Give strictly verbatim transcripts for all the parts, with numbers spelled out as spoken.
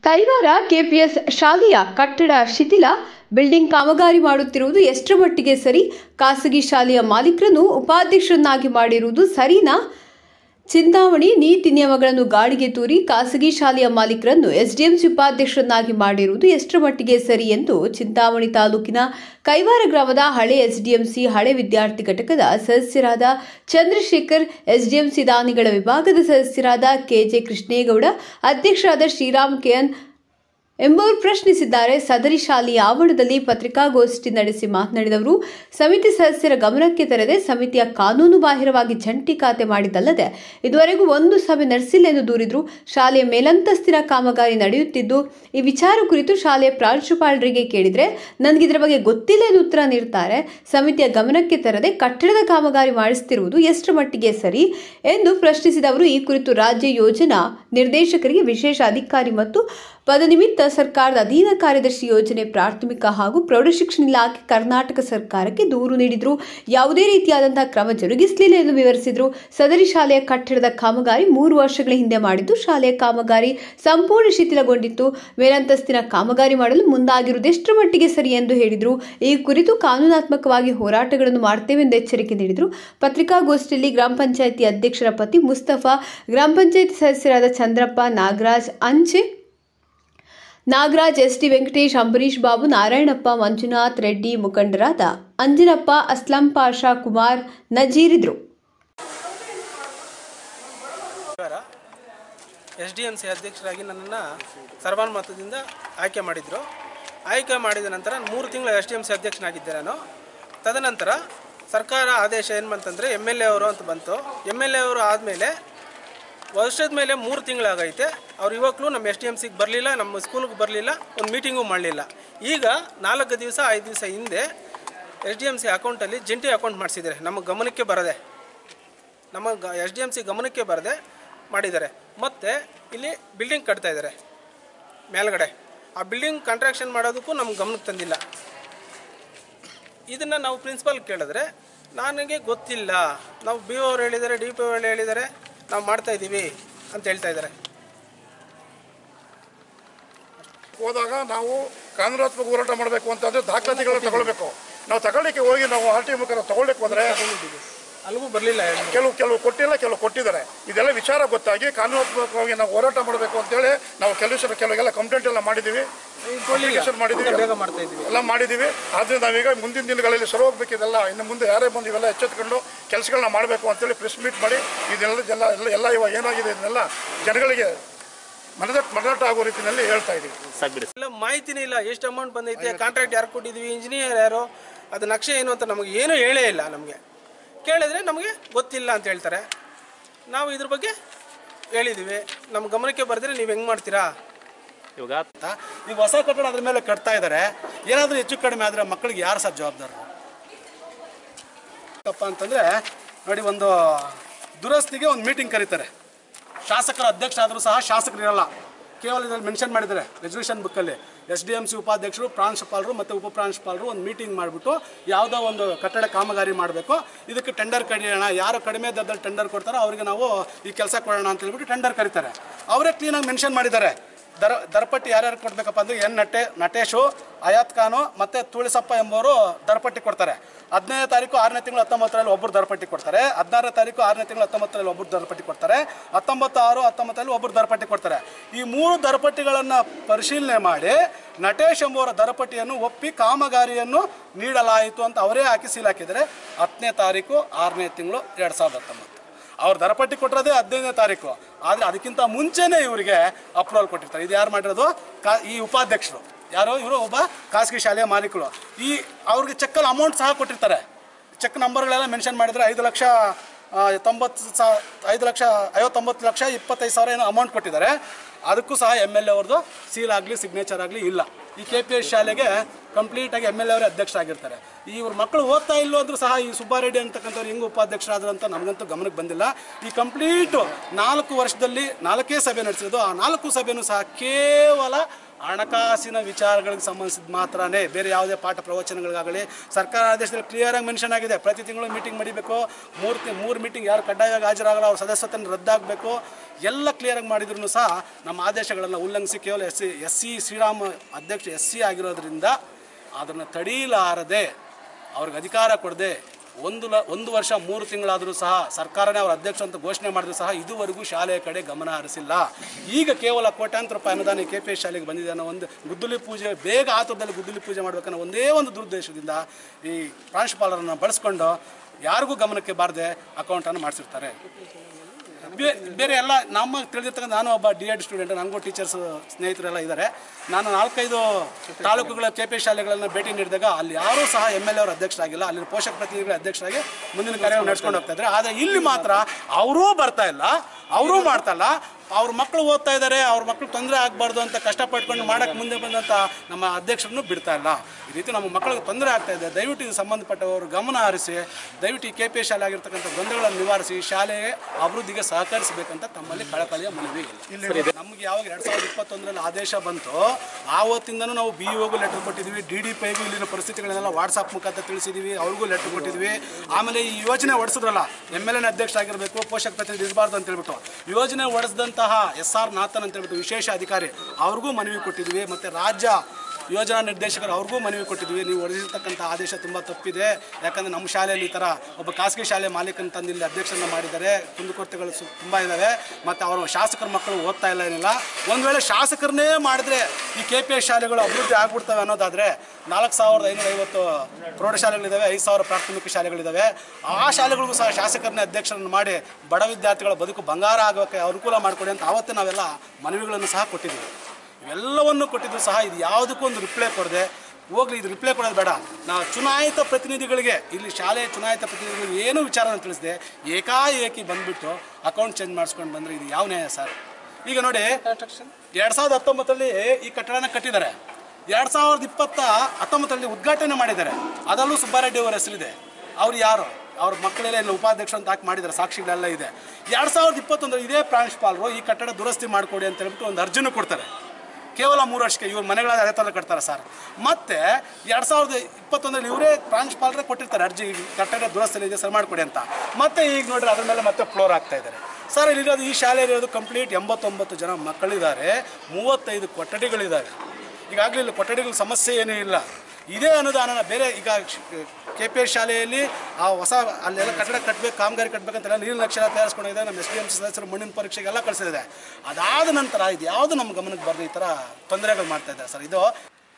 Kaivara KPS ಶಾಲೆಯ ಕಟ್ಟಡ ಶಿಥಿಲ, building ಕಾಮಗಾರಿ ಮಾಡುತ್ತಿರುವುದು ಎಷ್ಟರ ಮಟ್ಟಿಗೆ ಸರಿ? ಖಾಸಗಿ ಶಾಲೆಯ ಮಾಲೀಕರನ್ನು ಉಪಾಧ್ಯಕ್ಷರನ್ನಾಗಿ ಮಾಡಿರುವುದು ಸರಿನಾ? ಚಿಂತಾಮಣಿ ನೀತಿ ನಿಯಮಗಳನ್ನು ಗಾಳಿಗೆ ತೂರಿ ಖಾಸಗಿ ಶಾಲೆಯ ಮಾಲೀಕರನ್ನು ಎಸ್ಡಿಎಂಸಿ ಉಪಾಧ್ಯಕ್ಷರನ್ನಾಗಿ ಮಾಡಿರುವುದು ಎಷ್ಟರ ಮಟ್ಟಿಗೆ ಸರಿ ಎಂದು ಚಿಂತಾಮಣಿ ತಾಲೂಕಿನ ಕೈವಾರ ಗ್ರಾಮದ ಹಳೆ ಎಸ್ಡಿಎಂಸಿ ಹಳೆ ವಿದ್ಯಾರ್ಥಿ ಘಟಕದ ಸದಸ್ಯರಾದ ಚಂದ್ರಶೇಖರ್, ಎಸ್ಡಿಎಂಸಿ ದಾನಿಗಳ ವಿಭಾಗದ ಸದಸ್ಯರಾದ ಕೆಜೆ ಕೃಷ್ಣೇಗೌಡ, ಅಧ್ಯಕ್ಷರಾದ ಶ್ರೀರಾಮ್ ಕೆಎನ್ ಎಂಬುವರು ಪ್ರಶ್ನಿಸಿದ್ದಾರೆ. ಸದರಿ ಶಾಲೆಯ ಆವರಣದಲ್ಲಿ ಪತ್ರಿಕಾಗೋಷ್ಠಿ ನಡೆಸಿ ಮಾತನಾಡಿದವರು, ಸಮಿತಿ ಸದಸ್ಯರ ಗಮನಕ್ಕೆ ತರದೆ ಸಮಿತಿಯ ಕಾನೂನು ಬಾಹಿರವಾಗಿ ಜಂಟಿ ಖಾತೆ ಮಾಡಿದ್ದಲ್ಲದೆ ಇದುವರೆಗೂ ಒಂದು ಸಭೆ ನಡೆಸಿಲ್ಲ ಎಂದು ದೂರಿದರು. ಶಾಲೆಯ ಮೇಲಂತಸ್ತಿನ ಕಾಮಗಾರಿ ನಡೆಯುತ್ತಿದ್ದು, ಈ ವಿಚಾರ ಕುರಿತು ಶಾಲೆಯ ಪ್ರಾಂಶುಪಾಲರಿಗೆ ಕೇಳಿದರೆ ನನಗೆ ಇದರ ಬಗ್ಗೆ ಗೊತ್ತಿಲ್ಲ ಎಂದು ಉತ್ತರ ನೀಡುತ್ತಾರೆ. ಸಮಿತಿಯ ಗಮನಕ್ಕೆ ತರದೆ ಕಟ್ಟಡದ ಕಾಮಗಾರಿ ಮಾಡಿಸುತ್ತಿರುವುದು ಎಷ್ಟರ ಮಟ್ಟಿಗೆ ಸರಿ ಎಂದು ಪ್ರಶ್ನಿಸಿದವರು, ಈ ಕುರಿತು ರಾಜ್ಯ ಯೋಜನಾ ನಿರ್ದೇಶಕರಿಗೆ ವಿಶೇಷ ಅಧಿಕಾರಿ ಮತ್ತು ಪದನಿಮಿತ್ತ ಸರ್ಕಾರದ ಅಧೀನ ಕಾರ್ಯದರ್ಶಿ ಯೋಜನೆ ಪ್ರಾಥಮಿಕ ಹಾಗೂ ಪ್ರೌಢಶಿಕ್ಷಣ ಇಲಾಖೆ ಕರ್ನಾಟಕ ಸರ್ಕಾರಕ್ಕೆ ದೂರು ನೀಡಿದ್ರು. ಯಾವುದೇ ರೀತಿಯಾದಂತಹ ಕ್ರಮ ಜರುಗಿಸಲಿಲ್ಲ ಎಂದು ವಿವರಿಸಿದರು. ಸದರಿ ಶಾಲೆಯ ಕಟ್ಟಡದ ಕಾಮಗಾರಿ ಮೂರು ವರ್ಷಗಳ ಹಿಂದೆ ಮಾಡಿದ್ದು, ಶಾಲೆಯ ಕಾಮಗಾರಿ ಸಂಪೂರ್ಣ ಶಿಥಿಲಗೊಂಡಿತ್ತು. ಮೇಲಂತಸ್ತಿನ ಕಾಮಗಾರಿ ಮಾಡಲು ಮುಂದಾಗಿರುವುದು ಎಷ್ಟರ ಮಟ್ಟಿಗೆ ಸರಿ ಎಂದು ಹೇಳಿದರು. ಈ ಕುರಿತು ಕಾನೂನಾತ್ಮಕವಾಗಿ ಹೋರಾಟಗಳನ್ನು ಮಾಡುತ್ತೇವೆ ಎಂದು ಎಚ್ಚರಿಕೆ ನೀಡಿದರು. ಪತ್ರಿಕಾಗೋಷ್ಠಿಯಲ್ಲಿ ಗ್ರಾಮ ಪಂಚಾಯಿತಿ ಅಧ್ಯಕ್ಷರ ಪತಿ ಮುಸ್ತಫಾ, ಗ್ರಾಮ ಪಂಚಾಯಿತಿ ಸದಸ್ಯರಾದ ಚಂದ್ರಪ್ಪ, ನಾಗರಾಜ್, ಅಂಚೆ ನಾಗರಾಜ್, ಎಸ್ ಟಿ ವೆಂಕಟೇಶ್, ಅಂಬರೀಶ್ ಬಾಬು, ನಾರಾಯಣಪ್ಪ, ಮಂಜುನಾಥ್ ರೆಡ್ಡಿ, ಮುಖಂಡರಾದ ಅಂಜನಪ್ಪ, ಅಸ್ಲಂ ಪಾಷಾ, ಕುಮಾರ್, ನಜೀರ್ ಇದ್ರು. ಎಸ್ ಡಿ ಎಂ ಸಿ ಅಧ್ಯಕ್ಷರಾಗಿ ನನ್ನನ್ನು ಸರ್ವಾನುಮತದಿಂದ ಆಯ್ಕೆ ಮಾಡಿದರು. ಆಯ್ಕೆ ಮಾಡಿದ ನಂತರ ಮೂರು ತಿಂಗಳು ಎಸ್ ಡಿ ಎಂ ಸಿ ಅಧ್ಯಕ್ಷನಾಗಿದ್ದೆ ನಾನು. ತದನಂತರ ಸರ್ಕಾರ ಆದೇಶ ಏನು ಬಂತಂದರೆ ಎಮ್ ಎಲ್ ಎ ಅವರು ಅಂತ ಬಂತು. ಎಮ್ ಎಲ್ ಎ ಅವರು ಆದಮೇಲೆ ವರ್ಷದ ಮೇಲೆ ಮೂರು ತಿಂಗಳಾಗೈತೆ. ಅವ್ರು ಇವಾಗಲೂ ನಮ್ಮ ಎಸ್ ಡಿ ಎಮ್ ಸಿಗೆ ಬರಲಿಲ್ಲ, ನಮ್ಮ ಸ್ಕೂಲಿಗೆ ಬರಲಿಲ್ಲ, ಒಂದು ಮೀಟಿಂಗು ಮಾಡಲಿಲ್ಲ. ಈಗ ನಾಲ್ಕು ದಿವಸ ಐದು ದಿವಸ ಹಿಂದೆ ಎಸ್ ಡಿ ಎಮ್ ಸಿ ಅಕೌಂಟಲ್ಲಿ ಜಂಟಿ ಅಕೌಂಟ್ ಮಾಡಿಸಿದ್ದಾರೆ. ನಮ್ಮ ಗಮನಕ್ಕೆ ಬರದೆ ನಮ್ಮ ಗ ಎಸ್ ಡಿ ಎಮ್ ಸಿ ಗಮನಕ್ಕೆ ಬರದೆ ಮಾಡಿದ್ದಾರೆ. ಮತ್ತು ಇಲ್ಲಿ ಬಿಲ್ಡಿಂಗ್ ಕಟ್ತಾ ಇದ್ದಾರೆ ಮೇಲ್ಗಡೆ. ಆ ಬಿಲ್ಡಿಂಗ್ ಕಾಂಟ್ರಾಕ್ಷನ್ ಮಾಡೋದಕ್ಕೂ ನಮ್ಗೆ ಗಮನಕ್ಕೆ ತಂದಿಲ್ಲ. ಇದನ್ನು ನಾವು ಪ್ರಿನ್ಸಿಪಾಲ್ ಕೇಳಿದ್ರೆ ನನಗೆ ಗೊತ್ತಿಲ್ಲ, ನಾವು ಬಿ ಓ ಅವ್ರು ಹೇಳಿದ್ದಾರೆ, ಡಿ ಪಿ ಅವ್ರು ಹೇಳಿದ್ದಾರೆ, ನಾವು ಮಾಡ್ತಾಯಿದ್ದೀವಿ ಅಂತ ಹೇಳ್ತಾ ಇದ್ದಾರೆ. ಹೋದಾಗ ನಾವು ಕಾನೂನಾತ್ಮಕ ಹೋರಾಟ ಮಾಡಬೇಕು ಅಂತಂದರೆ ದಾಖಲಾತಿಗಳನ್ನ ತಗೊಳ್ಬೇಕು. ನಾವು ತಗೊಳ್ಳಿಕ್ಕೆ ಹೋಗಿ ನಾವು ಆರ್ ಟಿ ಮುಖಾಂತರ ತಗೊಳ್ಳಿಕ್ಕೆ ಹೋದರೆ ಅಲ್ಲಿಗೂ ಬರಲಿಲ್ಲ. ಕೆಲವು ಕೆಲವು ಕೊಟ್ಟಿಲ್ಲ, ಕೆಲವು ಕೊಟ್ಟಿದ್ದಾರೆ. ಇದೆಲ್ಲ ವಿಚಾರ ಗೊತ್ತಾಗಿ ಕಾನೂನಾತ್ಮಕವಾಗಿ ನಾವು ಹೋರಾಟ ಮಾಡಬೇಕು ಅಂತೇಳಿ ನಾವು ಕೆಲವು ಕೆಲವೆಲ್ಲ ಕಂಪ್ಲೇಂಟ್ ಎಲ್ಲ ಮಾಡಿದ್ದೀವಿ, ಮಾಡಿದ್ದೀವಿ, ಬೇಗ ಮಾಡ್ತಾ ಇದ್ದೀವಿ, ಎಲ್ಲ ಮಾಡಿದ್ದೀವಿ. ಆದರೆ ನಾವೀಗ ಮುಂದಿನ ದಿನಗಳಲ್ಲಿ ಸರಿ ಹೋಗ್ಬೇಕಿದೆಲ್ಲ. ಇನ್ನು ಮುಂದೆ ಯಾರೇ ಬಂದು ಇವೆಲ್ಲ ಎಚ್ಚೆತ್ಕೊಂಡು ಕೆಲಸಗಳನ್ನ ಮಾಡಬೇಕು ಅಂತೇಳಿ ಪ್ರೆಸ್ ಮೀಟ್ ಮಾಡಿ ಇದೆಲ್ಲ ಎಲ್ಲ ಎಲ್ಲ ಎಲ್ಲ ಇವಾಗ ಏನಾಗಿದೆ ಇದನ್ನೆಲ್ಲ ಜನಗಳಿಗೆ ಮನದ ಮನದಟ್ಟ ಆಗೋ ರೀತಿಯಲ್ಲಿ ಹೇಳ್ತಾ ಇದ್ದೀವಿ. ಎಲ್ಲ ಮಾಹಿತಿನೇ ಇಲ್ಲ. ಎಷ್ಟು ಅಮೌಂಟ್ ಬಂದೈತೆ, ಕಾಂಟ್ರಾಕ್ಟ್ ಯಾರು ಕೊಟ್ಟಿದ್ದೀವಿ, ಇಂಜಿನಿಯರ್ ಯಾರು, ಅದು ನಕ್ಷೆ ಏನು ಅಂತ ನಮಗೆ ಏನೂ ಹೇಳೇ ಇಲ್ಲ. ನಮಗೆ ಕೇಳಿದ್ರೆ ನಮಗೆ ಗೊತ್ತಿಲ್ಲ ಅಂತ ಹೇಳ್ತಾರೆ. ನಾವು ಇದ್ರ ಬಗ್ಗೆ ಹೇಳಿದ್ದೀವಿ, ನಮ್ಮ ಗಮನಕ್ಕೆ ಬರೆದ್ರೆ ನೀವು ಹೆಂಗೆ ಮಾಡ್ತೀರಾ? ಇವಾಗ ಈಗ ಹೊಸ ಕಟ್ಟಡ ಅದ್ರ ಮೇಲೆ ಕಟ್ತಾ ಇದ್ದಾರೆ. ಏನಾದರೂ ಹೆಚ್ಚು ಕಡಿಮೆ ಆದರೆ ಮಕ್ಕಳಿಗೆ ಯಾರು ಸಹ ಜವಾಬ್ದಾರರು ಅಪ್ಪ ಅಂತಂದರೆ ನೋಡಿ, ಒಂದು ದುರಸ್ತಿಗೆ ಒಂದು ಮೀಟಿಂಗ್ ಕರೀತಾರೆ. ಶಾಸಕರ ಅಧ್ಯಕ್ಷ ಆದರೂ ಸಹ ಶಾಸಕರು ಇರಲ್ಲ. ಕೇವಲ ಇದರಲ್ಲಿ ಮೆನ್ಷನ್ ಮಾಡಿದ್ದಾರೆ ರೆಸಲ್ಯೂಷನ್ ಬುಕ್ಕಲ್ಲಿ. ಎಸ್ ಡಿ ಎಮ್ ಸಿ ಉಪಾಧ್ಯಕ್ಷರು, ಪ್ರಾಂಶುಪಾಲರು ಮತ್ತು ಉಪಪ್ರಾಂಶುಪಾಲರು ಒಂದು ಮೀಟಿಂಗ್ ಮಾಡಿಬಿಟ್ಟು ಯಾವುದೋ ಒಂದು ಕಟ್ಟಡ ಕಾಮಗಾರಿ ಮಾಡಬೇಕು, ಇದಕ್ಕೆ ಟೆಂಡರ್ ಕರೆಯೋಣ, ಯಾರು ಕಡಿಮೆ ದರದಲ್ಲಿ ಟೆಂಡರ್ ಕೊಡ್ತಾರೋ ಅವರಿಗೆ ನಾವು ಈ ಕೆಲಸ ಕೊಡೋಣ ಅಂತ ಹೇಳ್ಬಿಟ್ಟು ಟೆಂಡರ್ ಕರೀತಾರೆ. ಅವರೇ ಕ್ಲೀನಾಗಿ ಮೆನ್ಷನ್ ಮಾಡಿದ್ದಾರೆ. ದರ ದರಪಟ್ಟಿ ಯಾರ್ಯಾರು ಕೊಡಬೇಕಪ್ಪ ಅಂದರೆ ಎನ್ ನಟೆ ನಟೇಶು, ಅಯಾತ್ ಖಾನು ಮತ್ತು ತುಳಸಪ್ಪ ಎಂಬುವರು ದರಪಟ್ಟಿ ಕೊಡ್ತಾರೆ. ಹದಿನೈದನೇ ತಾರೀಕು ಆರನೇ ತಿಂಗಳು ಹತ್ತೊಂಬತ್ತರಲ್ಲಿ ಒಬ್ಬರು ದರಪಟ್ಟಿ ಕೊಡ್ತಾರೆ. ಹದಿನಾರನೇ ತಾರೀಕು ಆರನೇ ತಿಂಗಳು ಹತ್ತೊಂಬತ್ತರಲ್ಲಿ ಒಬ್ಬರು ದರಪಟ್ಟಿ ಕೊಡ್ತಾರೆ. ಹತ್ತೊಂಬತ್ತು ಆರು ಹತ್ತೊಂಬತ್ತರಲ್ಲಿ ಒಬ್ಬರು ದರಪಟ್ಟಿ ಕೊಡ್ತಾರೆ. ಈ ಮೂರು ದರಪಟ್ಟಿಗಳನ್ನು ಪರಿಶೀಲನೆ ಮಾಡಿ ನಟೇಶ್ ಎಂಬುವರ ದರಪಟ್ಟಿಯನ್ನು ಒಪ್ಪಿ ಕಾಮಗಾರಿಯನ್ನು ನೀಡಲಾಯಿತು ಅಂತ ಅವರೇ ಹಾಕಿ ಸೀಲ್ ಹಾಕಿದರೆ ಹತ್ತನೇ ತಾರೀಕು ಆರನೇ ತಿಂಗಳು ಎರಡು ಸಾವಿರದ ಹತ್ತೊಂಬತ್ತು. ಅವ್ರು ದರಪಟ್ಟಿ ಕೊಟ್ಟಿರೋದೇ ಹದಿನೈದನೇ ತಾರೀಕು. ಆದರೆ ಅದಕ್ಕಿಂತ ಮುಂಚೆನೇ ಇವರಿಗೆ ಅಪ್ರೂವಲ್ ಕೊಟ್ಟಿರ್ತಾರೆ. ಇದು ಯಾರು ಮಾಡಿರೋದು? ಕಾ ಈ ಉಪಾಧ್ಯಕ್ಷರು. ಯಾರೋ ಇವರು ಒಬ್ಬ ಖಾಸಗಿ ಶಾಲೆಯ ಮಾಲೀಕರು. ಈ ಅವ್ರಿಗೆ ಚೆಕ್ಕಲ್ಲಿ ಅಮೌಂಟ್ ಸಹ ಕೊಟ್ಟಿರ್ತಾರೆ. ಚೆಕ್ ನಂಬರ್ಗಳೆಲ್ಲ ಮೆನ್ಷನ್ ಮಾಡಿದರೆ ಐದು ಲಕ್ಷ ತೊಂಬತ್ತು ಸಾ ಐದು ಲಕ್ಷ ಐವತ್ತೊಂಬತ್ತು ಲಕ್ಷ ಇಪ್ಪತ್ತೈದು ಸಾವಿರ ಏನೋ ಅಮೌಂಟ್ ಕೊಟ್ಟಿದ್ದಾರೆ. ಅದಕ್ಕೂ ಸಹ ಎಮ್ ಎಲ್ ಎ ಅವ್ರದ್ದು ಸೀಲ್ ಆಗಲಿ ಸಿಗ್ನೇಚರ್ ಆಗಲಿ ಇಲ್ಲ. ಈ ಕೆ ಪಿ ಎಸ್ ಶಾಲೆಗೆ ಕಂಪ್ಲೀಟಾಗಿ ಎಮ್ ಎಲ್ ಎ ಅವರೇ ಅಧ್ಯಕ್ಷರಾಗಿರ್ತಾರೆ. ಇವ್ರ ಮಕ್ಕಳು ಓದ್ತಾ ಇಲ್ಲೋ ಅಂದರೂ ಸಹ ಈ ಸುಬ್ಬಾರೆಡ್ಡಿ ಅಂತಕ್ಕಂಥವ್ರು ಹೆಂಗೆ ಉಪಾಧ್ಯಕ್ಷರಾದ್ರು ಅಂತ ನಮಗಂತೂ ಗಮನಕ್ಕೆ ಬಂದಿಲ್ಲ. ಈ ಕಂಪ್ಲೀಟು ನಾಲ್ಕು ವರ್ಷದಲ್ಲಿ ನಾಲ್ಕೇ ಸಭೆ ನಡೆಸಿರೋದು. ಆ ನಾಲ್ಕು ಸಭೆಯೂ ಸಹ ಕೇವಲ ಹಣಕಾಸಿನ ವಿಚಾರಗಳಿಗೆ ಸಂಬಂಧಿಸಿದ ಮಾತ್ರನೇ, ಬೇರೆ ಯಾವುದೇ ಪಾಠ ಪ್ರವಚನಗಳಿಗಾಗಲಿ ಸರ್ಕಾರ ಆದೇಶದಲ್ಲಿ ಕ್ಲಿಯರಾಗಿ ಮೆನ್ಷನ್ ಆಗಿದೆ. ಪ್ರತಿ ತಿಂಗಳು ಮೀಟಿಂಗ್ ಮಾಡಬೇಕು, ಮೂರು ತಿ ಮೂರು ಮೀಟಿಂಗ್ ಯಾರು ಕಡ್ಡಾಯವಾಗಿ ಹಾಜರಾಗಲ್ಲ ಅವ್ರ ಸದಸ್ಯತ್ವವನ್ನು ರದ್ದಾಗಬೇಕು, ಎಲ್ಲ ಕ್ಲಿಯರಾಗಿ ಮಾಡಿದ್ರು ಸಹ ನಮ್ಮ ಆದೇಶಗಳನ್ನು ಉಲ್ಲಂಘಿಸಿ ಕೇವಲ S C S C Shriram ಅಧ್ಯಕ್ಷ ಎಸ್ ಸಿ ಆಗಿರೋದ್ರಿಂದ ಅದನ್ನು ತಡೀಲಾರದೆ ಅವ್ರಿಗೆ ಅಧಿಕಾರ ಕೊಡದೆ ಒಂದು ಲ ಒಂದು ವರ್ಷ ಮೂರು ತಿಂಗಳಾದರೂ ಸಹ ಸರ್ಕಾರನೇ ಅವರ ಅಧ್ಯಕ್ಷ ಅಂತ ಘೋಷಣೆ ಮಾಡಿದ್ರು ಸಹ ಇದುವರೆಗೂ ಶಾಲೆಯ ಕಡೆ ಗಮನ ಹರಿಸಿಲ್ಲ. ಈಗ ಕೇವಲ ಕೋಟ್ಯಾಂತರ ರೂಪಾಯಿ ಅನುದಾನ ಕೆ ಪಿ ಎಸ್ ಶಾಲೆಗೆ ಬಂದಿದೆ ಅನ್ನೋ ಒಂದು ಗುದ್ದಲಿ ಪೂಜೆ, ಬೇಗ ಆತುರದಲ್ಲಿ ಗುದ್ದಲಿ ಪೂಜೆ ಮಾಡಬೇಕನ್ನೋ ಒಂದೇ ಒಂದು ದುರುದ್ದೇಶದಿಂದ ಈ ಪ್ರಾಂಶುಪಾಲರನ್ನು ಬಳಸ್ಕೊಂಡು ಯಾರಿಗೂ ಗಮನಕ್ಕೆ ಬಾರದೆ ಅಕೌಂಟನ್ನು ಮಾಡಿಸಿರ್ತಾರೆ. ಬೇ ಬೇರೆ ಎಲ್ಲ ನಮ್ಮ ತಿಳಿದಿರ್ತಕ್ಕಂಥ, ನಾನು ಒಬ್ಬ ಡಿ ಎಡ್ ಸ್ಟೂಡೆಂಟ್, ನನಗೂ ಟೀಚರ್ಸ್ ಸ್ನೇಹಿತರೆಲ್ಲ ಇದ್ದಾರೆ. ನಾನು ನಾಲ್ಕೈದು ತಾಲೂಕುಗಳ ಕೆ ಪಿ ಶಾಲೆಗಳನ್ನು ಭೇಟಿ ನೀಡಿದಾಗ ಅಲ್ಲಿ ಯಾರೂ ಸಹ ಎಮ್ ಎಲ್ ಎ ಅವರು ಅಧ್ಯಕ್ಷರಾಗಿಲ್ಲ, ಅಲ್ಲಿನ ಪೋಷಕ ಪ್ರತಿನಿಧಿಗಳ ಅಧ್ಯಕ್ಷರಾಗಿ ಮುಂದಿನ ಕಾರ್ಯವನ್ನು ನಡೆಸ್ಕೊಂಡು ಹೋಗ್ತಾ ಇದ್ದಾರೆ. ಆದರೆ ಇಲ್ಲಿ ಮಾತ್ರ ಅವರೂ ಬರ್ತಾ ಇಲ್ಲ, ಅವರೂ ಮಾಡ್ತಾ ಇಲ್ಲ. ಅವ್ರ ಮಕ್ಕಳು ಓದ್ತಾ ಇದ್ದಾರೆ, ಅವ್ರ ಮಕ್ಕಳು ತೊಂದರೆ ಆಗಬಾರ್ದು ಅಂತ ಕಷ್ಟಪಟ್ಕೊಂಡು ಮಾಡೋಕ್ಕೆ ಮುಂದೆ ಬಂದಂಥ ನಮ್ಮ ಅಧ್ಯಕ್ಷರನ್ನು ಬಿಡ್ತಾ ಇಲ್ಲ. ಈ ರೀತಿ ನಮ್ಮ ಮಕ್ಕಳಿಗೆ ತೊಂದರೆ ಆಗ್ತಾ ಇದೆ. ದಯವಿಟ್ಟು ಇದು ಸಂಬಂಧಪಟ್ಟವರು ಗಮನ ಹರಿಸಿ ದಯವಿಟ್ಟು ಈ ಕೆ ಪಿ ಶಾಲೆ ಆಗಿರ್ತಕ್ಕಂಥ ಗೊಂದಲಗಳನ್ನು ನಿವಾರಿಸಿ ಶಾಲೆಗೆ ಅಭಿವೃದ್ಧಿಗೆ ಸಹಕರಿಸಬೇಕಂತ ತಮ್ಮಲ್ಲಿ ಕಳಕಳಿಯ ಮನವಿ ಇಲ್ಲ. ನಮಗೆ ಯಾವಾಗ ಎರಡು ಸಾವಿರದ ಇಪ್ಪತ್ತೊಂದರಲ್ಲಿ ಆದೇಶ ಬಂತು ಆವತ್ತಿಂದನೂ ನಾವು ಬಿ ಇ ಓಗೂ ಲೆಟರ್ ಕೊಟ್ಟಿದ್ವಿ, ಡಿ ಡಿ ಪೈಗೂ ಇಲ್ಲಿನ ಪರಿಸ್ಥಿತಿಗಳನ್ನೆಲ್ಲ ವಾಟ್ಸಪ್ ಮುಖಾಂತರ ತಿಳಿಸಿದ್ವಿ, ಅವ್ರಿಗೂ ಲೆಟರ್ ಕೊಟ್ಟಿದ್ವಿ. ಆಮೇಲೆ ಈ ಯೋಜನೆ ಹೊಡೆಸಿದ್ರಲ್ಲ, ಎಮ್ ಎಲ್ ಎನ ಅಧ್ಯಕ್ಷ ಆಗಿರಬೇಕು, ಪೋಷಕ ಪ್ರತಿನಿಧಿ ಇರಬಾರ್ದು ಅಂತ ಹೇಳ್ಬಿಟ್ಟು ಯೋಜನೆ ಹೊಡೆಸಿದಂತಹ ಎಸ್ ಆರ್ ನಾಥನ್ ಅಂತ ಹೇಳ್ಬಿಟ್ಟು ವಿಶೇಷ ಅಧಿಕಾರಿ ಅವ್ರಿಗೂ ಮನವಿ ಕೊಟ್ಟಿದ್ವಿ. ಮತ್ತು ರಾಜ್ಯ ಯೋಜನಾ ನಿರ್ದೇಶಕರು ಅವ್ರಿಗೂ ಮನವಿ ಕೊಟ್ಟಿದ್ವಿ, ನೀವು ಹೊರಡಿಸಿರ್ತಕ್ಕಂಥ ಆದೇಶ ತುಂಬ ತಪ್ಪಿದೆ. ಯಾಕಂದರೆ ನಮ್ಮ ಶಾಲೆಯಲ್ಲಿ ಈ ಥರ ಒಬ್ಬ ಖಾಸಗಿ ಶಾಲೆ ಮಾಲೀಕನ ತಂದು ಇಲ್ಲಿ ಅಧ್ಯಕ್ಷರನ್ನ ಮಾಡಿದ್ದಾರೆ, ಕುಂದುಕೊರತೆಗಳು ಸು ತುಂಬ ಇದ್ದಾವೆ. ಮತ್ತು ಅವರು ಶಾಸಕರ ಮಕ್ಕಳು ಓದ್ತಾ ಇಲ್ಲ ಏನಿಲ್ಲ. ಒಂದು ವೇಳೆ ಶಾಸಕರನ್ನೇ ಮಾಡಿದ್ರೆ ಈ ಕೆ ಪಿ ಎಸ್ ಶಾಲೆಗಳು ಅಭಿವೃದ್ಧಿ ಆಗ್ಬಿಡ್ತವೆ ಅನ್ನೋದಾದರೆ ನಾಲ್ಕು ಸಾವಿರದ ಐನೂರ ಐವತ್ತು ಪ್ರೌಢಶಾಲೆಗಳಿದ್ದಾವೆ, ಐದು ಸಾವಿರ ಪ್ರಾಥಮಿಕ ಶಾಲೆಗಳಿದ್ದಾವೆ. ಆ ಶಾಲೆಗಳಿಗೂ ಸಹ ಶಾಸಕರನ್ನೇ ಅಧ್ಯಕ್ಷರನ್ನು ಮಾಡಿ ಬಡ ವಿದ್ಯಾರ್ಥಿಗಳ ಬದುಕು ಬಂಗಾರ ಆಗೋಕ್ಕೆ ಅನುಕೂಲ ಮಾಡಿಕೊಡಿ ಅಂತ ಆವತ್ತೇ ನಾವೆಲ್ಲ ಮನವಿಗಳನ್ನು ಸಹ ಕೊಟ್ಟಿದ್ದೀವಿ. ಇವೆಲ್ಲವನ್ನು ಕೊಟ್ಟಿದ್ದು ಸಹ ಇದು ಯಾವುದಕ್ಕೂ ಒಂದು ರಿಪ್ಲೈ ಕೊಡದೆ ಹೋಗಲಿ, ಇದು ರಿಪ್ಲೈ ಕೊಡೋದು ಬೇಡ. ನಾವು ಚುನಾಯಿತ ಪ್ರತಿನಿಧಿಗಳಿಗೆ, ಇಲ್ಲಿ ಶಾಲೆಯ ಚುನಾಯಿತ ಪ್ರತಿನಿಧಿಗಳಿಗೆ ಏನು ವಿಚಾರವನ್ನು ತಿಳಿಸಿದೆ ಏಕಾಏಕಿ ಬಂದುಬಿಟ್ಟು ಅಕೌಂಟ್ ಚೇಂಜ್ ಮಾಡಿಸ್ಕೊಂಡು ಬಂದರೆ ಇದು ಯಾವ ನ್ಯಾಯ ಸರ್? ಈಗ ನೋಡಿ, ಎರಡು ಸಾವಿರದ ಹತ್ತೊಂಬತ್ತರಲ್ಲಿ ಈ ಕಟ್ಟಡನ ಕಟ್ಟಿದ್ದಾರೆ, ಎರಡು ಸಾವಿರದ ಇಪ್ಪತ್ತ ಹತ್ತೊಂಬತ್ತರಲ್ಲಿ ಉದ್ಘಾಟನೆ ಮಾಡಿದ್ದಾರೆ. ಅದರಲ್ಲೂ ಸುಬ್ಬಾರೆಡ್ಡಿ ಅವರ ಹೆಸರಿದೆ. ಅವ್ರು ಯಾರು? ಅವ್ರ ಮಕ್ಕಳೆಲ್ಲ ಎಲ್ಲ ಉಪಾಧ್ಯಕ್ಷ ಅಂತ ಹಾಕಿ ಮಾಡಿದ್ದಾರೆ, ಸಾಕ್ಷಿಗಳೆಲ್ಲ ಇದೆ. ಎರಡು ಸಾವಿರದ ಇಪ್ಪತ್ತೊಂದರಲ್ಲಿ ಇದೇ ಪ್ರಾಂಶುಪಾಲರು ಈ ಕಟ್ಟಡ ದುರಸ್ತಿ ಮಾಡಿಕೊಡಿ ಅಂತ ಹೇಳ್ಬಿಟ್ಟು ಒಂದು ಅರ್ಜಿನೂ ಕೊಡ್ತಾರೆ. ಕೇವಲ ಮೂರು ವರ್ಷಕ್ಕೆ ಇವ್ರ ಮನೆಗಳಾದ ಅದೇ ಥರ ಕಟ್ತಾರೆ ಸರ್. ಮತ್ತು ಎರಡು ಸಾವಿರದ ಇಪ್ಪತ್ತೊಂದರಲ್ಲಿ ಇವರೇ ಪ್ರಾಂಶುಪಾಲರೇ ಕೊಟ್ಟಿರ್ತಾರೆ ಅರ್ಜಿ, ಕಟ್ಟಡ ದುರಸ್ತಿ ಇದೆ ಸರ್ ಮಾಡಿಕೊಡಿ ಅಂತ. ಮತ್ತು ಈಗ ನೋಡಿದ್ರೆ ಅದ್ರ ಮೇಲೆ ಮತ್ತೆ ಫ್ಲೋರ್ ಆಗ್ತಾ ಇದ್ದಾರೆ ಸರ್. ಇಲ್ಲಿರೋದು ಈ ಶಾಲೆಯಲ್ಲಿರೋದು ಕಂಪ್ಲೀಟ್ ಎಂಬತ್ತೊಂಬತ್ತು ಜನ ಮಕ್ಕಳಿದ್ದಾರೆ, ಮೂವತ್ತೈದು ಕೊಠಡಿಗಳಿದ್ದಾವೆ. ಈಗಾಗಲೇ ಇಲ್ಲಿ ಕೊಠಡಿಗಳ ಸಮಸ್ಯೆ ಏನೂ ಇಲ್ಲ. ಇದೇ ಅನುದಾನನ ಬೇರೆ ಈಗ ಕೆ ಪಿ ಎಸ್ ಶಾಲೆಯಲ್ಲಿ ಆ ಹೊಸ ಅಲ್ಲೆಲ್ಲ ಕಟ್ಟಡ ಕಟ್ಟಬೇಕು, ಕಾಮಗಾರಿ ಕಟ್ಟಬೇಕಂತೆಲ್ಲ ನೀರಿನ ನಕ್ಷೆ ತಯಾರಿಸ್ಕೊಂಡಿದೆ. ನಮ್ಮ ಎಸ್ ಡಿ ಎಮ್ ಸಿ ಸದಸ್ಯರು ಮಣ್ಣಿನ ಪರೀಕ್ಷೆಗೆಲ್ಲ ಕಳಿಸಿದೆ. ಅದಾದ ನಂತರ ಇದು ಯಾವುದು ನಮ್ಮ ಗಮನಕ್ಕೆ ಬರದೆ ಈ ಥರ ತೊಂದರೆಗಳು ಮಾಡ್ತಾ ಇದ್ದಾರೆ ಸರ್. ಇದು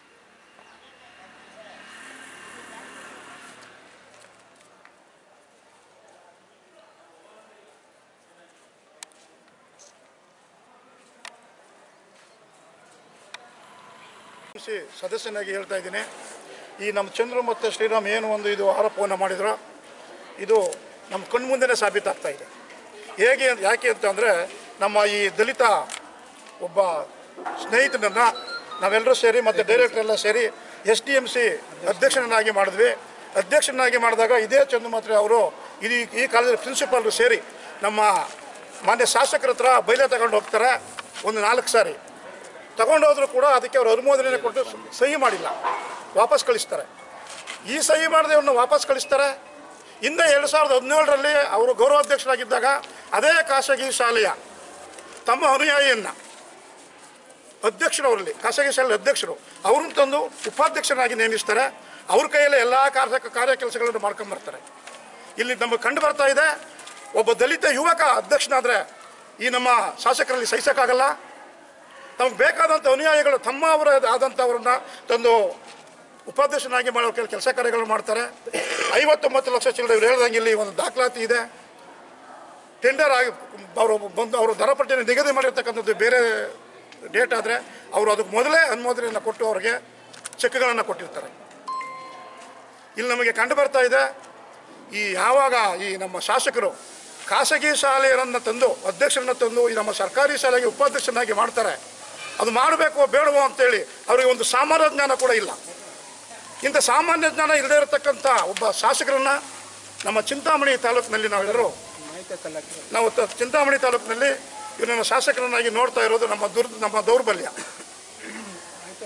ಸದಸ್ಯನಾಗಿ ಹೇಳ್ತಾ ಇದ್ದೀನಿ, ಈ ನಮ್ಮ ಚಂದ್ರು ಮತ್ತು ಶ್ರೀರಾಮ್ ಏನು ಒಂದು ಇದು ಆರೋಪವನ್ನು ಮಾಡಿದ್ರು, ಇದು ನಮ್ಮ ಕಣ್ಮುಂದೆನೇ ಸಾಬೀತಾಗ್ತಾ ಇದೆ. ಹೇಗೆ ಯಾಕೆ ಅಂತಂದರೆ, ನಮ್ಮ ಈ ದಲಿತ ಒಬ್ಬ ಸ್ನೇಹಿತನನ್ನು ನಾವೆಲ್ಲರೂ ಸೇರಿ ಮತ್ತು ಡೈರೆಕ್ಟರ್ ಎಲ್ಲ ಸೇರಿ ಎಸ್ ಡಿ ಎಮ್ ಸಿ ಅಧ್ಯಕ್ಷನಾಗಿ ಮಾಡಿದ್ವಿ. ಅಧ್ಯಕ್ಷನಾಗಿ ಮಾಡಿದಾಗ ಇದೇ ಚಂದ್ರಮಾತ್ರೆ ಅವರು ಇದು ಈ ಕಾಲೇಜ್ ಪ್ರಿನ್ಸಿಪಾಲ್ರು ಸೇರಿ ನಮ್ಮ ಮಾನ್ಯ ಶಾಸಕರ ಹತ್ರ ಬೈಲೆ ತಗೊಂಡು ಹೋಗ್ತಾರೆ. ಒಂದು ನಾಲ್ಕು ಸಾರಿ ತಗೊಂಡೋದ್ರೂ ಕೂಡ ಅದಕ್ಕೆ ಅವರು ಅನುಮೋದನೆ ಕೊಟ್ಟು ಸಹಿ ಮಾಡಿಲ್ಲ, ವಾಪಸ್ ಕಳಿಸ್ತಾರೆ. ಈ ಸಹಿ ಮಾಡದೆ ಅವ್ರನ್ನ ವಾಪಸ್ ಕಳಿಸ್ತಾರೆ. ಹಿಂದೆ ಎರಡು ಸಾವಿರದ ಹದಿನೇಳರಲ್ಲಿ ಅವರು ಗೌರವಾಧ್ಯಕ್ಷರಾಗಿದ್ದಾಗ ಅದೇ ಖಾಸಗಿ ಶಾಲೆಯ ತಮ್ಮ ಅನುಯಾಯಿಯನ್ನು ಅಧ್ಯಕ್ಷರವರಲ್ಲಿ, ಖಾಸಗಿ ಶಾಲೆ ಅಧ್ಯಕ್ಷರು ಅವ್ರನ್ನ ತಂದು ಉಪಾಧ್ಯಕ್ಷರಾಗಿ ನೇಮಿಸ್ತಾರೆ. ಅವ್ರ ಕೈಯಲ್ಲೇ ಎಲ್ಲ ಕಾರ್ಯ ಕಾರ್ಯ ಕೆಲಸಗಳನ್ನು ಮಾಡ್ಕೊಂಬರ್ತಾರೆ. ಇಲ್ಲಿ ನಮಗೆ ಕಂಡು ಬರ್ತಾ ಇದೆ, ಒಬ್ಬ ದಲಿತ ಯುವಕ ಅಧ್ಯಕ್ಷನಾದರೆ ಈ ನಮ್ಮ ಶಾಸಕರಲ್ಲಿ ಸಹಿಸೋಕ್ಕಾಗಲ್ಲ. ತಮಗೆ ಬೇಕಾದಂಥ ಅನುಯಾಯಿಗಳು ತಮ್ಮ ಅವರ ಆದಂಥವ್ರನ್ನ ತಂದು ಉಪಾಧ್ಯಕ್ಷನಾಗಿ ಮಾಡೋ ಕೆಲ ಕೆಲಸ ಕಾರ್ಯಗಳು ಮಾಡ್ತಾರೆ. ಐವತ್ತೊಂಬತ್ತು ಲಕ್ಷ ಚಿಲ್ಲರೆ ಇವ್ರು ಹೇಳ್ದಂಗೆ ಇಲ್ಲಿ ಒಂದು ದಾಖಲಾತಿ ಇದೆ. ಟೆಂಡರ್ ಆಗಿ ಅವರು ಬಂದು ಅವರು ದರಪಟ್ಟಿಯನ್ನು ನಿಗದಿ ಮಾಡಿರ್ತಕ್ಕಂಥದ್ದು ಬೇರೆ ಡೇಟ್ ಆದರೆ ಅವರು ಅದಕ್ಕೆ ಮೊದಲೇ ಅನುಮೋದನೆಯನ್ನು ಕೊಟ್ಟು ಅವರಿಗೆ ಚೆಕ್ಗಳನ್ನು ಕೊಟ್ಟಿರ್ತಾರೆ. ಇಲ್ಲಿ ನಮಗೆ ಕಂಡು ಬರ್ತಾ ಇದೆ, ಈ ಯಾವಾಗ ಈ ನಮ್ಮ ಶಾಸಕರು ಖಾಸಗಿ ಶಾಲೆಯನ್ನು ತಂದು ಅಧ್ಯಕ್ಷರನ್ನು ತಂದು ಈ ನಮ್ಮ ಸರ್ಕಾರಿ ಶಾಲೆಗೆ ಉಪಾಧ್ಯಕ್ಷನಾಗಿ ಮಾಡ್ತಾರೆ, ಅದು ಮಾಡಬೇಕೋ ಬೇಡವೋ ಅಂತೇಳಿ ಅವರಿಗೆ ಒಂದು ಸಾಮಾನ್ಯ ಜ್ಞಾನ ಕೂಡ ಇಲ್ಲ. ಇಂಥ ಸಾಮಾನ್ಯ ಜ್ಞಾನ ಇಲ್ಲದೇ ಇರತಕ್ಕಂಥ ಒಬ್ಬ ಶಾಸಕರನ್ನು ನಮ್ಮ ಚಿಂತಾಮಣಿ ತಾಲೂಕಿನಲ್ಲಿ ನಾವೆಲ್ಲರೂ ನಾವು ಚಿಂತಾಮಣಿ ತಾಲೂಕಿನಲ್ಲಿ ಇವರನ್ನು ಶಾಸಕರನ್ನಾಗಿ ನೋಡ್ತಾ ಇರೋದು ನಮ್ಮ ದುರ್ ನಮ್ಮ ದೌರ್ಬಲ್ಯ.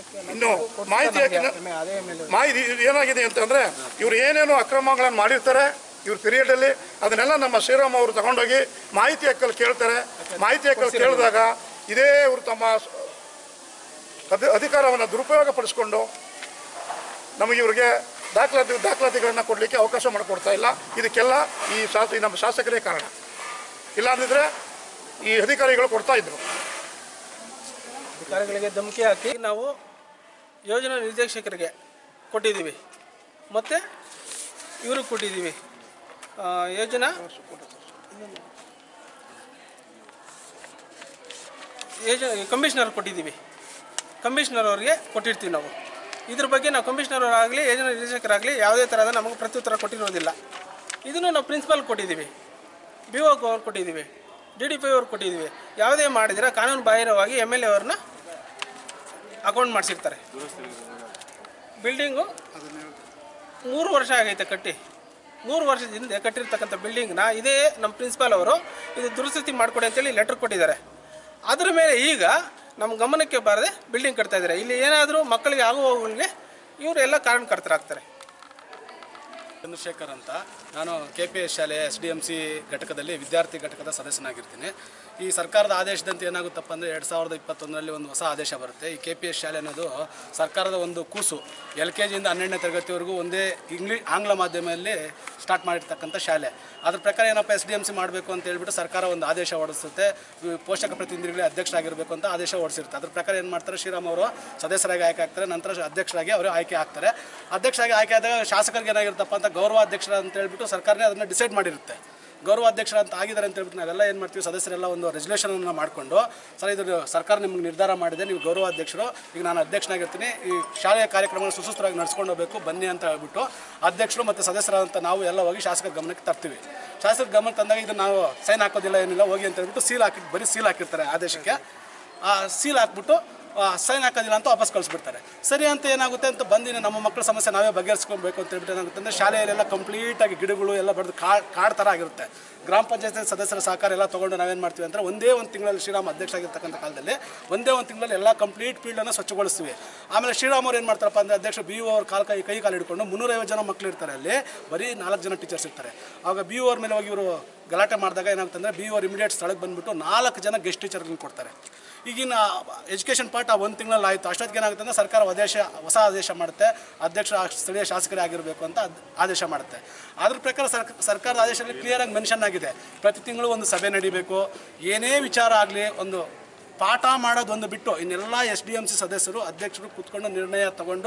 ಇನ್ನು ಮಾಹಿತಿ ಅದೇ ಮೇಲೆ ಮಾಹಿತಿ ಏನಾಗಿದೆ ಅಂತಂದರೆ ಇವರು ಏನೇನು ಅಕ್ರಮಗಳನ್ನು ಮಾಡಿರ್ತಾರೆ ಇವ್ರ ಪೀರಿಯಡಲ್ಲಿ ಅದನ್ನೆಲ್ಲ ನಮ್ಮ ಶ್ರೀರಾಮ್ ಅವರು ತಗೊಂಡೋಗಿ ಮಾಹಿತಿ ಹಕ್ಕಲ್ಲಿ ಕೇಳ್ತಾರೆ. ಮಾಹಿತಿ ಹಕ್ಕಲ್ಲಿ ಕೇಳಿದಾಗ ಇದೇ ಇವರು ತಮ್ಮ ಅಧಿ ಅಧಿಕಾರವನ್ನು ದುರುಪಯೋಗ ಪಡಿಸ್ಕೊಂಡು ನಮಗೆ ಇವ್ರಿಗೆ ದಾಖಲಾತಿ ದಾಖಲಾತಿಗಳನ್ನು ಕೊಡಲಿಕ್ಕೆ ಅವಕಾಶ ಮಾಡಿಕೊಡ್ತಾ ಇಲ್ಲ. ಇದಕ್ಕೆಲ್ಲ ಈ ಶಾಸ ನಮ್ಮ ಶಾಸಕರೇ ಕಾರಣ. ಇಲ್ಲಾಂದಿದ್ರೆ ಈ ಅಧಿಕಾರಿಗಳು ಕೊಡ್ತಾ ಇದ್ರು. ಅಧಿಕಾರಿಗಳಿಗೆ ಧಮಕಿ ಹಾಕಿ ನಾವು ಯೋಜನಾ ನಿರ್ದೇಶಕರಿಗೆ ಕೊಟ್ಟಿದ್ದೀವಿ ಮತ್ತು ಇವ್ರಿಗೆ ಕೊಟ್ಟಿದ್ದೀವಿ. ಯೋಜನಾ ಯೋಜನಾ ಕಮಿಷನರ್ ಕೊಟ್ಟಿದ್ದೀವಿ. ಕಮಿಷನರ್ ಅವ್ರಿಗೆ ಕೊಟ್ಟಿರ್ತೀವಿ ನಾವು. ಇದ್ರ ಬಗ್ಗೆ ನಾವು ಕಮಿಷನರ್ ಅವರಾಗಲಿ ಯೋಜನಾ ನಿರ್ದೇಶಕರಾಗಲಿ ಯಾವುದೇ ಥರದ ನಮಗೆ ಪ್ರತ್ಯುತ್ತರ ಕೊಟ್ಟಿರೋದಿಲ್ಲ. ಇದನ್ನು ನಾವು ಪ್ರಿನ್ಸಿಪಾಲ್ ಕೊಟ್ಟಿದ್ದೀವಿ, ಬಿ ಒ ಅವ್ರು ಕೊಟ್ಟಿದ್ದೀವಿ, ಡಿ ಡಿ ಪಿ ಅವ್ರು ಕೊಟ್ಟಿದ್ದೀವಿ. ಯಾವುದೇ ಮಾಡಿದರೆ ಕಾನೂನು ಬಾಹಿರವಾಗಿ ಎಮ್ ಎಲ್ ಎ ಅವ್ರನ್ನ ಅಕೌಂಟ್ ಮಾಡಿಸಿರ್ತಾರೆ. ಬಿಲ್ಡಿಂಗು ಮೂರು ವರ್ಷ ಆಗೈತೆ ಕಟ್ಟಿ. ಮೂರು ವರ್ಷದ ಹಿಂದೆ ಕಟ್ಟಿರ್ತಕ್ಕಂಥ ಬಿಲ್ಡಿಂಗ್ನ ಇದೇ ನಮ್ಮ ಪ್ರಿನ್ಸಿಪಾಲ್ ಅವರು ಇದು ದುರಸ್ತಿ ಮಾಡಿಕೊಡಿ ಅಂತೇಳಿ ಲೆಟ್ರ್ ಕೊಟ್ಟಿದ್ದಾರೆ. ಅದರ ಮೇಲೆ ಈಗ ನಮ್ಮ ಗಮನಕ್ಕೆ ಬಾರದೆ ಬಿಲ್ಡಿಂಗ್ ಕಟ್ತಾ ಇದ್ದಾರೆ. ಇಲ್ಲಿ ಏನಾದರೂ ಮಕ್ಕಳಿಗೆ ಆಗುವವುಗಳಿಗೆ ಇವರು ಎಲ್ಲ ಕಾರಣಕರ್ತರಾಗ್ತಾರೆ. ಚಂದ್ರಶೇಖರ್ ಅಂತ, ನಾನು ಕೆ ಪಿ ಎಸ್ ಶಾಲೆ ಎಸ್ ಡಿ ಎಮ್ ಸಿ ಘಟಕದಲ್ಲಿ ವಿದ್ಯಾರ್ಥಿ ಘಟಕದ ಸದಸ್ಯನಾಗಿರ್ತೀನಿ. ಈ ಸರ್ಕಾರದ ಆದೇಶದಂತೆ ಏನಾಗುತ್ತಪ್ಪ ಅಂದರೆ ಎರಡು ಸಾವಿರದ ಇಪ್ಪತ್ತೊಂದರಲ್ಲಿ ಒಂದು ಹೊಸ ಆದೇಶ ಬರುತ್ತೆ. ಈ ಕೆ ಪಿ ಎಸ್ ಶಾಲೆ ಅನ್ನೋದು ಸರ್ಕಾರದ ಒಂದು ಕೂಸು. ಎಲ್ ಕೆ ಜಿಯಿಂದ ಹನ್ನೆರಡನೇ ತರಗತಿವರೆಗೂ ಒಂದೇ ಇಂಗ್ಲೀಷ್ ಆಂಗ್ಲ ಮಾಧ್ಯಮದಲ್ಲಿ ಸ್ಟಾರ್ಟ್ ಮಾಡಿರ್ತಕ್ಕಂಥ ಶಾಲೆ. ಅದ್ರ ಪ್ರಕಾರ ಏನಪ್ಪ ಎಸ್ ಡಿ ಎಮ್ ಸಿ ಮಾಡಬೇಕು ಅಂತ ಹೇಳ್ಬಿಟ್ಟು ಸರ್ಕಾರ ಒಂದು ಆದೇಶ ಹೊರಡಿಸುತ್ತೆ. ಪೋಷಕ ಪ್ರತಿನಿಧಿಗಳಿಗೆ ಅಧ್ಯಕ್ಷರಾಗಿರಬೇಕು ಅಂತ ಆದೇಶ ಹೊರಡಿಸಿರುತ್ತೆ. ಅದ್ರ ಪ್ರಕಾರ ಏನು ಮಾಡ್ತಾರೆ, ಶ್ರೀರಾಮ್ ಅವರು ಸದಸ್ಯರಾಗಿ ಆಯ್ಕೆ ಆಗ್ತಾರೆ. ನಂತರ ಅಧ್ಯಕ್ಷರಾಗಿ ಅವರು ಆಯ್ಕೆ ಆಗ್ತಾರೆ. ಅಧ್ಯಕ್ಷರಾಗಿ ಆಯ್ಕೆ ಆದಾಗ ಶಾಸಕರಿಗೆ ಏನಾಗಿರುತ್ತಪ್ಪ ಅಂತ ಗೌರವಾಧ್ಯಕ್ಷರ ಅಂತ ಹೇಳ್ಬಿಟ್ಟು ಸರ್ಕಾರನೇ ಅದನ್ನು ಡಿಸೈಡ್ ಮಾಡಿರುತ್ತೆ. ಗೌರವಾಧ್ಯಕ್ಷರ ಅಂತ ಆಗಿದ್ದಾರೆ ಅಂತ ಹೇಳ್ಬಿಟ್ಟು ನಾವೆಲ್ಲ ಏನು ಮಾಡ್ತೀವಿ, ಸದಸ್ಯರೆಲ್ಲ ಒಂದು ರೆಸಲ್ಯೂಷನನ್ನು ಮಾಡಿಕೊಂಡು, ಸರ್ ಇದು ಸರ್ಕಾರ ನಿಮ್ಗೆ ನಿರ್ಧಾರ ಮಾಡಿದೆ, ನೀವು ಗೌರವಾಧ್ಯಕ್ಷರು, ಈಗ ನಾನು ಅಧ್ಯಕ್ಷನಾಗಿರ್ತೀನಿ, ಈ ಶಾಲೆಯ ಕಾರ್ಯಕ್ರಮವನ್ನು ಸುಸೂತ್ರವಾಗಿ ನಡೆಸ್ಕೊಂಡು ಹೋಗಬೇಕು ಬನ್ನಿ ಅಂತ ಹೇಳ್ಬಿಟ್ಟು ಅಧ್ಯಕ್ಷರು ಮತ್ತು ಸದಸ್ಯರಂತ ನಾವು ಎಲ್ಲ ಹೋಗಿ ಶಾಸಕರ ಗಮನಕ್ಕೆ ತರ್ತೀವಿ. ಶಾಸಕರ ಗಮನಕ್ಕೆ ತಂದಾಗ ಇದು ನಾವು ಸೈನ್ ಹಾಕೋದಿಲ್ಲ ಏನಿಲ್ಲ ಹೋಗಿ ಅಂತ ಹೇಳ್ಬಿಟ್ಟು ಸೀಲ್ ಹಾಕಿ ಬರೀ ಸೀಲ್ ಹಾಕಿರ್ತಾರೆ ಆದೇಶಕ್ಕೆ. ಆ ಸೀಲ್ ಹಾಕ್ಬಿಟ್ಟು ಸೈನ್ ಹಾಕೋದಿಲ್ಲ ಅಂತ ವಾಪಸ್ ಕಳಿಸ್ಬಿಡ್ತಾರೆ. ಸರಿ ಅಂತ ಏನಾಗುತ್ತೆ ಅಂತ ಬಂದಿನ ನಮ್ಮ ಮಕ್ಕಳ ಸಮಸ್ಯೆ ನಾವೇ ಬಗೆಹರಿಸ್ಕೊಬೇಕು ಅಂತ ಹೇಳ್ಬಿಟ್ಟು ಏನಾಗುತ್ತೆ ಅಂದರೆ ಶಾಲೆಯಲ್ಲೆಲ್ಲ ಕಂಪ್ಲೀಟಾಗಿ ಗಿಡಗಳು ಎಲ್ಲ ಬೆಳೆದು ಕಾಡು ಕಾಡು ಥರ ಆಗಿರುತ್ತೆ. ಗ್ರಾಮ ಪಂಚಾಯತ್ ಸದಸ್ಯರ ಸಹಕಾರ ಎಲ್ಲ ತೊಗೊಂಡು ನಾವೇನು ಮಾಡ್ತೀವಿ ಅಂದರೆ ಒಂದೇ ಒಂದು ತಿಂಗಳಲ್ಲಿ ಶ್ರೀರಾಮ್ ಅಧ್ಯಕ್ಷ ಆಗಿರ್ತಕ್ಕಂಥ ಕಾಲದಲ್ಲಿ ಒಂದೇ ಒಂದು ತಿಂಗಳಲ್ಲಿ ಎಲ್ಲ ಕಂಪ್ಲೀಟ್ ಫೀಲ್ಡನ್ನು ಸ್ವಚ್ಛಗೊಳಿಸ್ತೀವಿ. ಆಮೇಲೆ ಶ್ರೀರಾಮ್ ಅವ್ರು ಏನು ಮಾಡ್ತಾರಪ್ಪ ಅಂದರೆ ಅಧ್ಯಕ್ಷ ಬಿ ಯು ಅವ್ರ ಕಾಲು ಕೈ ಕೈ ಕಾಲು ಹಿಡ್ಕೊಂಡು ಮುನ್ನೂರೈವತ್ತು ಜನ ಮಕ್ಕಳು ಇರ್ತಾರೆ, ಅಲ್ಲಿ ಬರೀ ನಾಲ್ಕು ಜನ ಟೀಚರ್ಸ್ ಇರ್ತಾರೆ. ಆವಾಗ ಬಿ ಯು ಅವ್ರ ಮೇಲೆ ಹೋಗಿ ಇವರು ಗಲಾಟೆ ಮಾಡಿದಾಗ ಏನಾಗುತ್ತೆ ಅಂದರೆ ಬಿ ಯು ಅವ್ರು ಇಮಿಡಿಯೇಟ್ ಸ್ಥಳಕ್ಕೆ ಬಂದುಬಿಟ್ಟು ನಾಲ್ಕು ಜನ ಗೆಸ್ಟ್ ಟೀಚರ್ಗಳನ್ನ ಕೊಡ್ತಾರೆ. ಈಗಿನ ಎಜುಕೇಷನ್ ಪಾರ್ಟ್ ಆ ಒಂದು ತಿಂಗಳಲ್ಲಿ ಆಯಿತು. ಅಷ್ಟೊತ್ತಿಗೆ ಏನಾಗುತ್ತೆ ಅಂದರೆ ಸರ್ಕಾರ ಆದೇಶ ಹೊಸ ಆದೇಶ ಮಾಡುತ್ತೆ, ಅಧ್ಯಕ್ಷ ಸ್ಥಳೀಯ ಶಾಸಕರೇ ಆಗಿರಬೇಕು ಅಂತ ಆದೇಶ ಮಾಡುತ್ತೆ. ಅದ್ರ ಪ್ರಕಾರ ಸರ್ಕ ಸರ್ಕಾರದ ಆದೇಶದಲ್ಲಿ ಕ್ಲಿಯರಾಗಿ ಮೆನ್ಷನ್ ಆಗಿದೆ, ಪ್ರತಿ ತಿಂಗಳು ಒಂದು ಸಭೆ ನಡೀಬೇಕು. ಏನೇ ವಿಚಾರ ಆಗಲಿ ಒಂದು ಪಾಠ ಮಾಡೋದೊಂದು ಬಿಟ್ಟು ಇನ್ನೆಲ್ಲ ಎಸ್ ಡಿ ಎಮ್ ಸಿ ಸದಸ್ಯರು ಅಧ್ಯಕ್ಷರು ಕೂತ್ಕೊಂಡು ನಿರ್ಣಯ ತಗೊಂಡು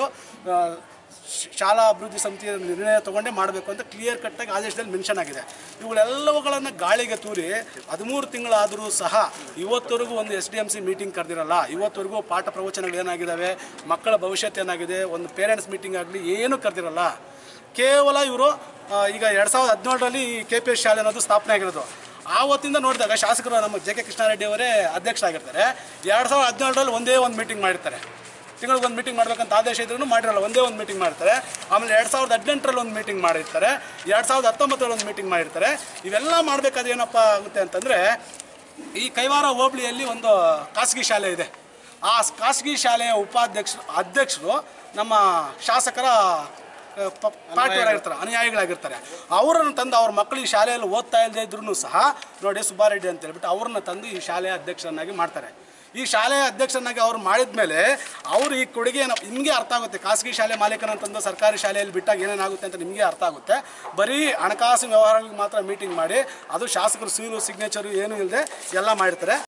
ಶಾಲಾ ಅಭಿವೃದ್ಧಿ ಸಮಿತಿಯ ನಿರ್ಣಯ ತೊಗೊಂಡೇ ಮಾಡಬೇಕು ಅಂತ ಕ್ಲಿಯರ್ ಕಟ್ಟಾಗಿ ಆದೇಶದಲ್ಲಿ ಮೆನ್ಷನ್ ಆಗಿದೆ. ಇವುಗಳೆಲ್ಲವುಗಳನ್ನು ಗಾಳಿಗೆ ತೂರಿ ಹದಿಮೂರು ತಿಂಗಳಾದರೂ ಸಹ ಇವತ್ತವರೆಗೂ ಒಂದು S D M C meeting ಕರೆದಿರಲ್ಲ. ಇವತ್ತವರೆಗೂ ಪಾಠ ಪ್ರವಚನಗಳು ಏನಾಗಿದ್ದಾವೆ, ಮಕ್ಕಳ ಭವಿಷ್ಯತ್ತು ಏನಾಗಿದೆ, ಒಂದು ಪೇರೆಂಟ್ಸ್ ಮೀಟಿಂಗ್ ಆಗಲಿ ಏನೂ ಕರೆದಿರಲ್ಲ. ಕೇವಲ ಇವರು ಈಗ ಎರಡು ಸಾವಿರದ ಹದಿನೇಳರಲ್ಲಿ ಕೆ ಪಿ ಎಸ್ ಶಾಲೆ ಅನ್ನೋದು ಸ್ಥಾಪನೆ ಆಗಿರೋದು. ಆವತ್ತಿಂದ ನೋಡಿದಾಗ ಶಾಸಕರು ನಮ್ಮ ಜೆ ಕೆ ಕೃಷ್ಣಾರೆಡ್ಡಿ ಅವರೇ ಅಧ್ಯಕ್ಷರಾಗಿರ್ತಾರೆ. ಎರಡು ಸಾವಿರದ ಹದಿನೇಳರಲ್ಲಿ ಒಂದೇ ಒಂದು ಮೀಟಿಂಗ್ ಮಾಡಿರ್ತಾರೆ. ತಿಂಗಳಿಗೆ ಒಂದು ಮೀಟಿಂಗ್ ಮಾಡಬೇಕಂತ ಆದೇಶ ಇದ್ರೂ ಮಾಡಿರಲ್ಲ, ಒಂದೇ ಒಂದು ಮೀಟಿಂಗ್ ಮಾಡ್ತಾರೆ. ಆಮೇಲೆ ಎರಡು ಸಾವಿರದ ಹದಿನೆಂಟರಲ್ಲಿ ಒಂದು ಮೀಟಿಂಗ್ ಮಾಡಿರ್ತಾರೆ, ಎರಡು ಸಾವಿರದ ಹತ್ತೊಂಬತ್ತರಲ್ಲಿ ಒಂದು ಮೀಟಿಂಗ್ ಮಾಡಿರ್ತಾರೆ. ಇವೆಲ್ಲ ಮಾಡಬೇಕಾದ್ರೆ ಏನಪ್ಪ ಆಗುತ್ತೆ ಅಂತಂದರೆ, ಈ ಕೈವಾರ ಹೋಬಳಿಯಲ್ಲಿ ಒಂದು ಖಾಸಗಿ ಶಾಲೆ ಇದೆ. ಆ ಖಾಸಗಿ ಶಾಲೆಯ ಉಪಾಧ್ಯಕ್ಷರು ಅಧ್ಯಕ್ಷರು ನಮ್ಮ ಶಾಸಕರ ಪಾರ್ಟಿಯವರಾಗಿರ್ತಾರೆ, ಅನುಯಾಯಿಗಳಾಗಿರ್ತಾರೆ. ಅವರನ್ನು ತಂದು ಅವ್ರ ಮಕ್ಕಳು ಈ ಶಾಲೆಯಲ್ಲಿ ಓದ್ತಾ ಇಲ್ಲದೆ ಇದ್ರೂ ಸಹ ನೋಡಿ ಸುಬ್ಬಾರೆಡ್ಡಿ ಅಂತ ಹೇಳ್ಬಿಟ್ಟು ಅವ್ರನ್ನ ತಂದು ಈ ಶಾಲೆಯ ಅಧ್ಯಕ್ಷರನ್ನಾಗಿ ಮಾಡ್ತಾರೆ. ಈ ಶಾಲೆಯ ಅಧ್ಯಕ್ಷರನ್ನಾಗಿ ಅವ್ರು ಮಾಡಿದ ಮೇಲೆ ಅವರು ಈ ಕೊಡುಗೆ ನಿಮಗೆ ಅರ್ಥ ಆಗುತ್ತೆ. ಖಾಸಗಿ ಶಾಲೆ ಮಾಲೀಕನಂತಂದು ಸರ್ಕಾರಿ ಶಾಲೆಯಲ್ಲಿ ಬಿಟ್ಟಾಗ ಏನೇನಾಗುತ್ತೆ ಅಂತ ನಿಮಗೆ ಅರ್ಥ ಆಗುತ್ತೆ. ಬರೀ ಹಣಕಾಸು ವ್ಯವಹಾರಗಳಿಗೆ ಮಾತ್ರ ಮೀಟಿಂಗ್ ಮಾಡಿ ಅದು ಶಾಸಕರು ಸೀಲು ಸಿಗ್ನೇಚರು ಏನೂ ಇಲ್ಲದೆ ಎಲ್ಲ ಮಾಡಿರ್ತಾರೆ.